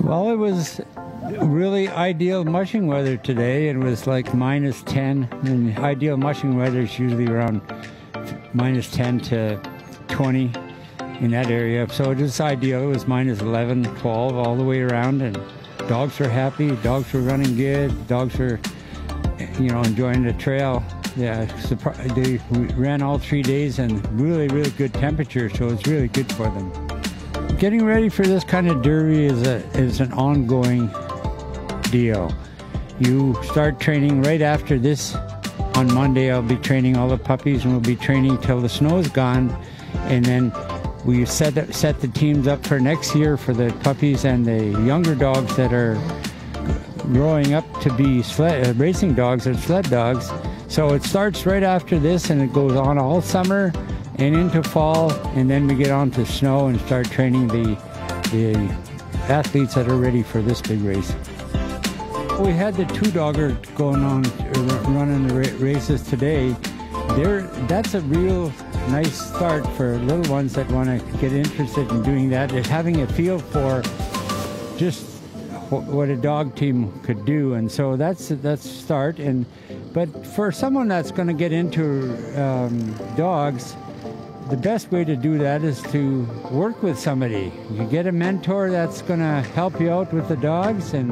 Well, it was really ideal mushing weather today. It was like -10, and ideal mushing weather is usually around -10 to 20 in that area. So it was ideal. It was -11, 12 all the way around, and dogs were happy. Dogs were running good. Dogs were, enjoying the trail. Yeah, they ran all 3 days and really, really good temperature, so it's really good for them. Getting ready for this kind of derby is an ongoing deal. You start training right after this. On Monday, I'll be training all the puppies, and we'll be training till the snow's gone, and then we set the teams up for next year for the puppies and the younger dogs that are growing up to be racing dogs or sled dogs. So it starts right after this, and it goes on all summer and into fall, and then we get on to snow and start training the athletes that are ready for this big race. We had the two-dogger going on, running the races today. That's a real nice start for little ones that want to get interested in doing that. They're having a feel for just what a dog team could do, and so that's start. But for someone that's going to get into dogs, the best way to do that is to work with somebody. You get a mentor that's going to help you out with the dogs and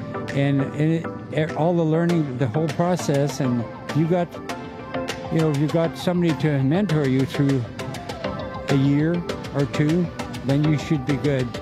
all the learning, the whole process. And if you got somebody to mentor you through a year or two, then you should be good.